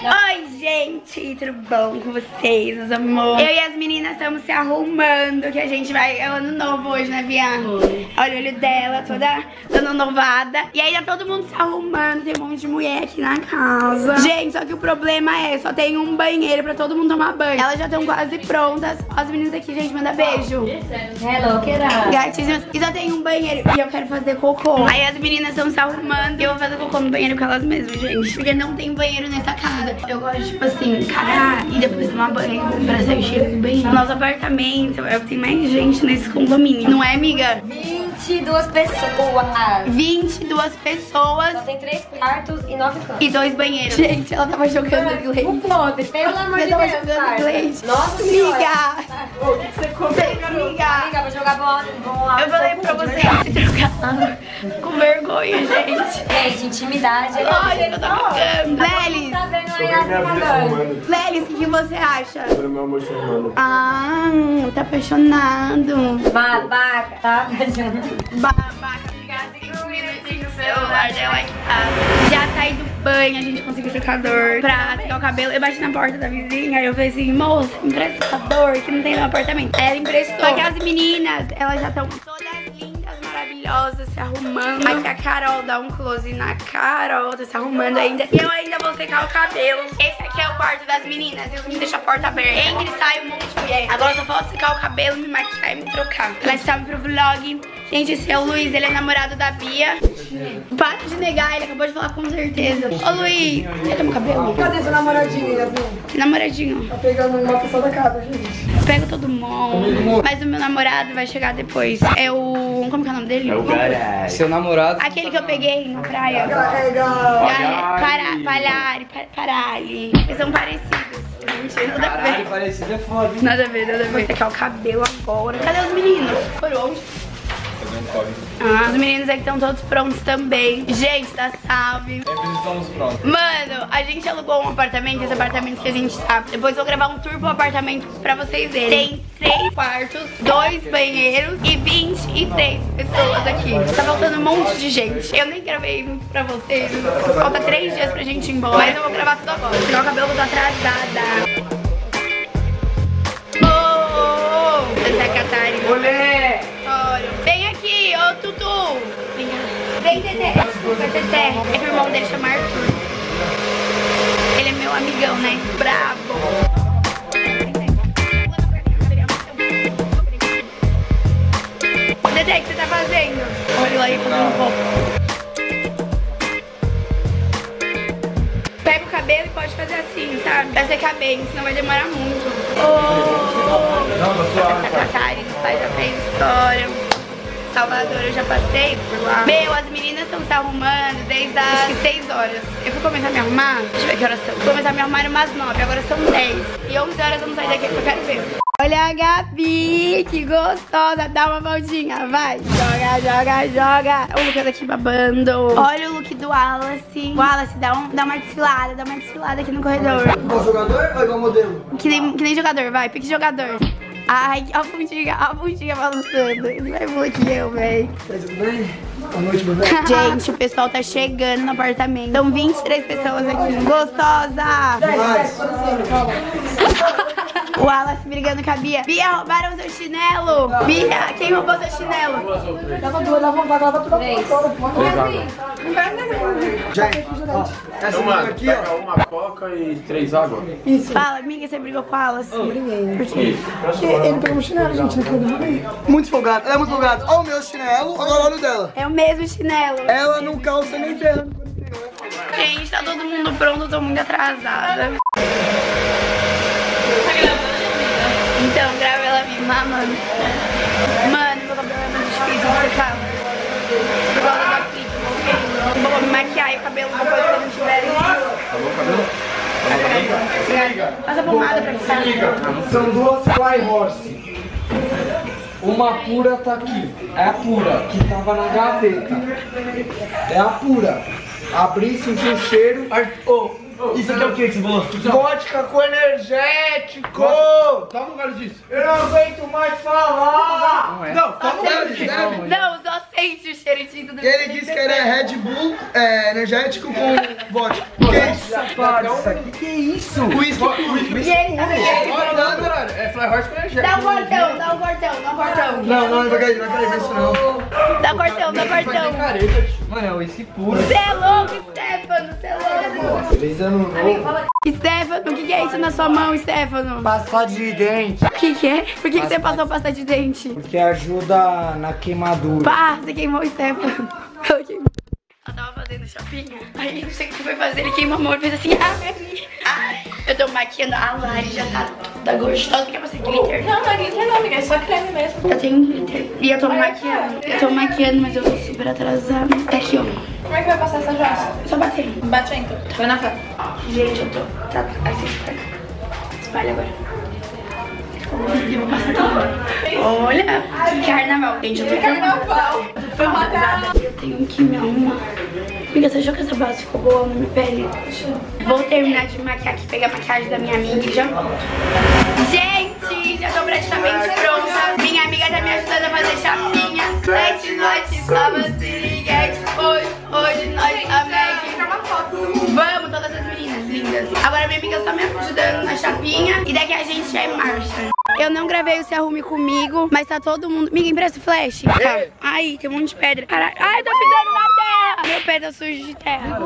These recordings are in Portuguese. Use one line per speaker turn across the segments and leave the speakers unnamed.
Oi, gente, tudo bom com vocês, meus amores? Eu e as meninas estamos se arrumando, que a gente vai... É o ano novo hoje, né, Bianca? Olha o olho dela, toda ano novada. E aí tá todo mundo se arrumando, tem um monte de mulher aqui na casa. Gente, só que o problema é, só tem um banheiro pra todo mundo tomar banho. Elas já estão quase prontas. Ó, as meninas aqui, gente, manda beijo.
Hello, querida.
Gatíssimas. E só tem um banheiro e eu quero fazer cocô. Aí as meninas estão se arrumando e eu vou fazer cocô no banheiro com elas mesmas, gente. Porque não tem banheiro nessa casa. Eu gosto, tipo assim, encarar e depois tomar banho pra sair cheiro do banheiro. Nosso apartamento, tem mais gente nesse condomínio. Não é, amiga?
22 pessoas.
22 pessoas.
Só tem 3 quartos e 9 camas.
E 2 banheiros. Gente, ela tava jogando leite.
Um podre, pelo amor de Deus.
Ela tava jogando leite.
Nossa
Amiga.
O que você comeu? Amiga, vou jogar bola.
Eu falei pra você se trocar com vergonha, gente.
Gente, intimidade.
Olha, eu tô ficando. Lelis.
Tá vendo aí a
Lelis, o que você acha?
Sobre o meu amor chamando.
Ah, tá apaixonado.
Babaca, tá?
Babaca, obrigada. 5 minutinhos no celular dela aqui. Já saí do banho, a gente conseguiu secador pra secar o cabelo. Eu bati na porta da vizinha, aí eu falei assim, moça, empresta secador que não tem no apartamento. Ela emprestou. Só que as meninas, elas já estão todas lindas, maravilhosas, se arrumando. Aqui a Carol dá um close na Carol, tá se arrumando ainda. E eu ainda vou secar o cabelo. Esse aqui é o quarto das meninas, e os meninos deixam a porta aberta. Entra e sai um monte de mulher. Agora eu só falta secar o cabelo, me maquiar e me trocar. Elas estavam pro vlog. Gente, esse é o Luiz, ele é namorado da Bia. Para de negar, ele acabou de falar com certeza. Ô Luiz, cadê meu cabelo?
Cadê seu namoradinho, Yasmin?
Que namoradinho?
Tá pegando uma pessoa da casa, gente.
Eu pego todo mundo. Mas o meu namorado vai chegar depois. É o... Como que é o nome dele?
É o Garage.
Seu namorado?
Aquele que eu peguei na praia.
Carrega.
Palhari. Eles são parecidos. Mentira, nada a
Caralho,
ver.
parecido é foda, hein?
Nada a ver. Vou secar o cabelo agora. Cadê os meninos? Foram onde? Ah, os meninos aqui estão todos prontos também. Gente, dá salve.
Sempre estamos prontos.
Mano, a gente alugou um apartamento, esse apartamento que a gente tá. Depois eu vou gravar um tour pro apartamento pra vocês verem. Tem 3 quartos, 2 banheiros e 23 pessoas aqui. Tá faltando um monte de gente. Eu nem gravei muito pra vocês. Falta 3 dias pra gente ir embora. Mas eu vou gravar tudo agora. Senão o cabelo tá atrasada. Santa Catarina.
Olé!
Olha, vem aqui, ô Tutu. Vem, Dedé. Desculpa, Dedé. É que o irmão dele chama Arthur. Ele é meu amigão, né? Brabo. Dedé, o que você tá fazendo? Olha lá aí, fazendo um pouco. Pega o cabelo e pode fazer assim, sabe? Vai secar bem, senão vai demorar muito. Santa Catarina, faz a pré-história. Salvador, eu já passei por lá. Meu, as meninas estão se arrumando desde as 6 horas. Eu fui começar a me arrumar, deixa eu ver que horas são. Fui começar a me arrumar umas 9, agora são 10. E 11 horas eu não saio daqui, porque eu quero ver. Olha a Gabi, que gostosa. Dá uma voltinha, vai. Joga. O look daqui babando. Olha o look do Wallace. Wallace, dá uma desfilada aqui no corredor.
Igual jogador ou igual modelo?
Que nem jogador, vai, pique jogador. Ai, a bundinha balançando. Ele vai voar aqui, eu, véi.
Tudo bem? Boa noite, meu bem.
Gente, o pessoal tá chegando no apartamento. São 23 pessoas aqui. Gostosa! O Wallace brigando com a Bia. Bia, roubaram seu chinelo. Bia, quem roubou seu chinelo?
Leva 2, leva um, vai tudo pra fora. Gente, ó, essa
Então,
menina
mano,
aqui, ó.
pega uma coca e 3 águas.
Isso.
Fala, amiga, você brigou com o Wallace?
Briguei.
Por quê?
Porque ele pegou um chinelo, gente, naquele momento. Muito folgado, ela é muito folgada. Olha o meu chinelo, agora olha o dela.
É o mesmo chinelo.
Ela não calça nem ferrando.
Gente, tá todo mundo pronto, eu tô muito atrasada. Então, grava ela me mamando. Mano, meu cabelo é muito difícil de secar. Por causa da pique. Vou me maquiar e o cabelo depois que eu não tiver.
Acabou o cabelo?
Passa a pomada pra cá.
São 2 Fly Horse.
Uma pura tá aqui. É a pura, que tava na gaveta. É a pura. Abri, senti o cheiro.
Isso aqui é o que você falou? Vodka com energético!
Toma um gole disso.
Eu não aguento mais falar!
Não, toma um gole disso.
Não, só sente o cheiro de tudo.
Ele disse que era Red Bull energético com vodka. Que é isso?
Que isso?
Whisky com
Gente, tá vendo?
Não, caralho. É Fly Horse com energético.
Dá um cortão, dá um cortão, dá um cortão.
Não vai cair isso não.
Dá cortão, dá cortão.
Mano, é uísque puro.
Você é louco, Stefano, você é louco.
Feliz ano novo.
Stefano, o que é isso na sua mão, Stefano?
Pasta de dente.
O que é? Por que você passou pasta de dente?
Porque ajuda na queimadura.
Pá, você queimou o Stefano. Eu queimei. Ela tava fazendo chapinha, aí não sei o que foi fazer, ele queimou a mão e fez assim, eu tô maquiando, a Lari já tá toda gostosa, porque você glitter.
Não, não é glitter não, amiga, é só creme mesmo.
Eu tenho um glitter e eu tô maquiando, mas eu tô super atrasada. Tá aqui, ó.
Como é que vai passar essa jossa?
Só bater.
Bate aí, então. Vai na frente.
Gente, eu tô... Tá, assim, espalha. Espalha agora. Eu vou passar aqui. Olha, carnaval. Gente, eu tô
Carnaval.
Eu tenho que me arrumar. Amiga, você achou que essa base ficou boa na minha pele? Vou terminar de maquiar aqui, pegar a maquiagem da minha amiga e já volto. Gente, já tô praticamente pronta. Minha amiga tá me ajudando a fazer chapinha. 7 noites, só você hoje nós a Meg. Vamos, todas as meninas lindas. Agora minha amiga só me ajudando na chapinha e daqui a gente já é em marcha. Eu não gravei o Se Arrume Comigo, mas tá todo mundo... Amiga, empresta o flash. Tá. Ai, tem um monte de pedra. Caralho. Ai, tô pisando na terra. Meu pé tá sujo de terra.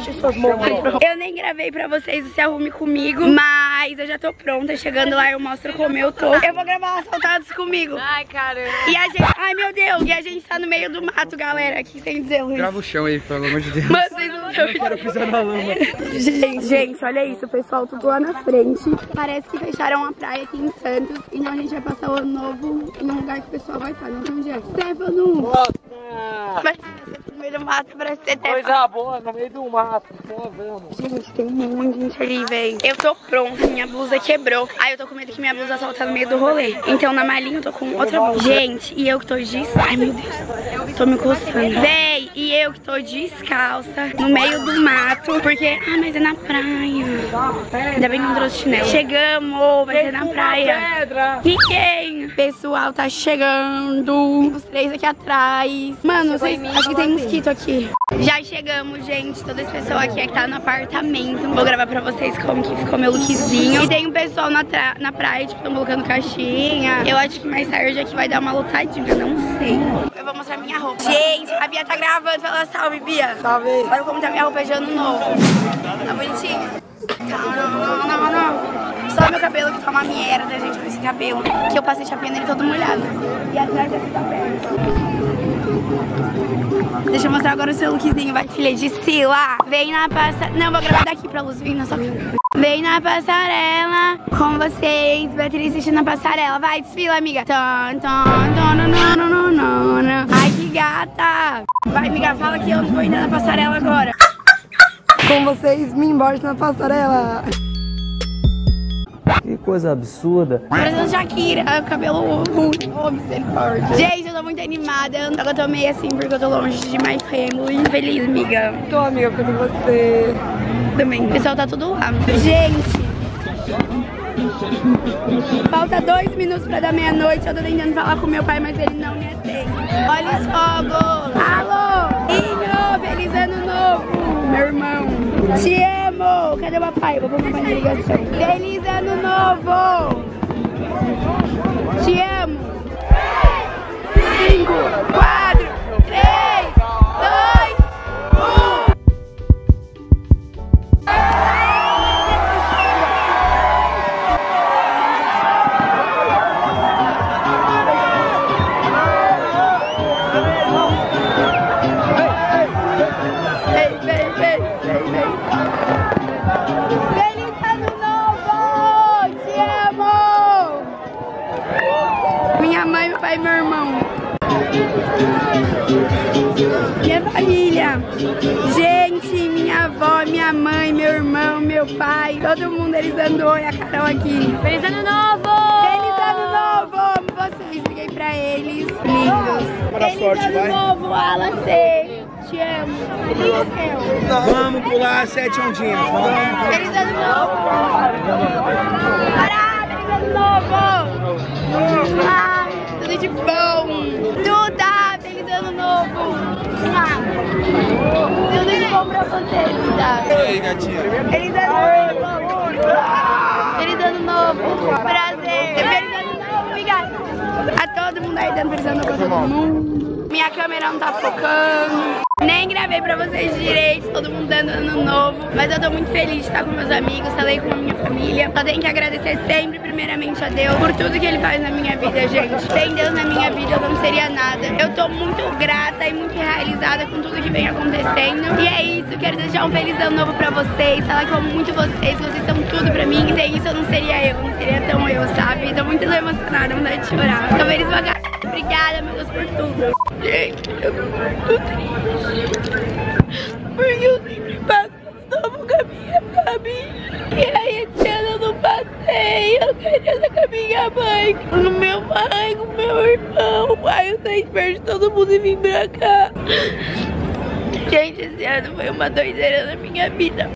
Eu nem gravei pra vocês o Se Arrume Comigo, mas eu já tô pronta. Chegando lá eu mostro como eu tô. Eu vou gravar Assaltados comigo.
Ai, caramba.
E a gente... Ai, meu Deus. E a gente tá no meio do mato, galera. Aqui, sem dizer, Luiz.
Grava o chão aí, pelo amor de Deus.
Mano, vocês não estão...
Eu quero pisar na lama.
Gente, olha isso, pessoal, tudo lá na frente. Parece que fecharam a praia aqui em Santos. Então a gente vai passar o ano novo em um lugar que o pessoal vai estar. Não sei onde é. Stefano! Vai no meio do mato, parece ter terra.
Coisa boa, no meio do mato. Vamos.
Gente, tem muita gente ali, velho. Eu tô pronta, minha blusa quebrou. Aí eu tô com medo que minha blusa soltar no meio do rolê. Então na malinha eu tô com outra blusa. Gente, e eu que tô ai, meu Deus. Tô me coçando. Véi, e eu que tô descalça no meio do mato. Porque, mas é na praia. Ainda bem que não trouxe chinelo. Chegamos, vai ser na praia. Ninguém. Pessoal tá chegando. Os 3 aqui atrás. Mano, acho que tem mosquito aqui. Já chegamos, gente. Todo esse pessoal aqui é que tá no apartamento. Vou gravar pra vocês como que ficou meu lookzinho. E tem um pessoal na praia, tipo, tão colocando caixinha. Eu acho que mais tarde aqui vai dar uma lotadinha, não sei. Eu vou mostrar minha roupa. Gente, a Bia tá gravando. Fala salve, Bia.
Salve.
Olha como tá minha roupa de ano novo. Tá bonitinho? Não. Só meu cabelo que tá uma merda, gente, com esse cabelo. Que eu passei chapinha nele todo molhado. E atrás daqui tá perto. Deixa eu mostrar agora o seu lookzinho, vai, filha de Sila. Vem na passarela. Não, vou gravar daqui pra luz vir na sua cara. Vem na passarela com vocês. Beatriz assistindo na passarela. Vai, desfila, amiga. Ai, que gata. Vai, amiga, fala que eu vou indo na passarela agora.
Com vocês, me embaixo na passarela.
Que coisa absurda.
Parecendo Shakira, cabelo ruim. Oh, misericórdia. Gente, eu tô muito animada. Eu tô meio assim porque eu tô longe de My Family. Feliz, amiga.
Tô, amiga, porque eu tô com você.
Também. O pessoal tá tudo lá. Gente, falta 2 minutos pra dar meia-noite. Eu tô tentando falar com meu pai, mas ele não me atende. Olha os fogos. Alô, Inho, feliz ano novo, meu irmão. Te amo. Cadê o papai? Vou pôr o papai na ligação. Feliz ano novo. Te amo. 5, 4, 3, 2, 1. Meu irmão, minha família, gente, minha avó, minha mãe, meu irmão, meu pai, todo mundo, eles andou e a Carol aqui.
Feliz ano novo!
Feliz ano novo! Amo vocês, liguei pra eles, lindos. Feliz ano novo, Wallace! te amo.
Vamos pular 7 ondinhas. Vamos.
Feliz ano novo. Pará, feliz ano novo. Ai, tudo de bom. Duda, feliz ano novo. Tudo de bom pra você, Duda.
E aí, gatinha?
Feliz ano novo. Feliz ano novo. Prazer. Feliz ano novo, obrigada. A todo mundo aí dando feliz ano novo pra todo mundo. Minha câmera não tá focando. Nem gravei pra vocês direito, todo mundo dando ano novo. Mas eu tô muito feliz de estar com meus amigos, falei com a minha família. Só tenho que agradecer sempre, primeiramente, a Deus por tudo que Ele faz na minha vida, gente. Sem Deus na minha vida eu não seria nada. Eu tô muito grata e muito realizada com tudo que vem acontecendo. E é isso, quero desejar um feliz ano novo pra vocês. Falar que eu amo muito vocês são tudo pra mim. E sem isso eu não seria eu, não seria tão eu, sabe? Tô muito emocionada, vontade de chorar. Tô feliz pra cá. Obrigada, meu Deus, por tudo. Gente, eu tô muito triste. Porque eu sempre passo novo com a minha família. E aí esse ano eu não passei. Eu queria estar com a minha mãe, com o meu pai, com o meu irmão. Aí eu saí perto de todo mundo e vim pra cá. Gente, esse ano foi uma doideira na minha vida.